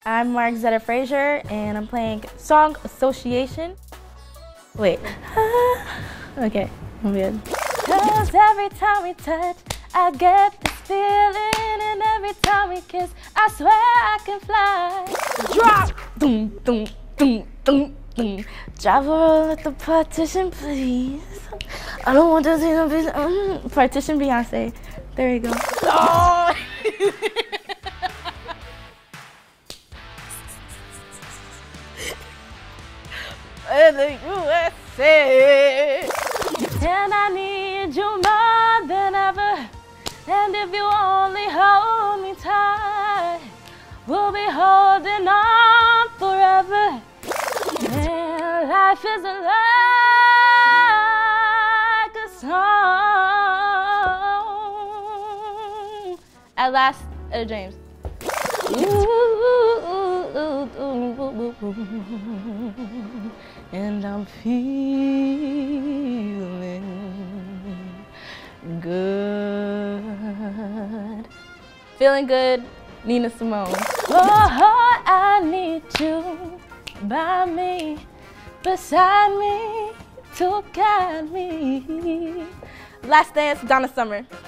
I'm Margzetta Frazier, and I'm playing Song Association. Wait. Okay, I'm good. 'Cause every time we touch, I get this feeling, and every time we kiss, I swear I can fly. Drop! Doom, doom, doom, doom, doom. Drop a roll at the partition, please. I don't want to see no piece. Partition Beyonce. There you go. Oh! In the USA. And I need you more than ever. And if you only hold me tight, we'll be holding on forever. And life is like a song. At last, Etta James. And I'm feeling good. Feeling good, Nina Simone. Oh, I need you by me, beside me, to guide me. Last Dance, Donna Summer.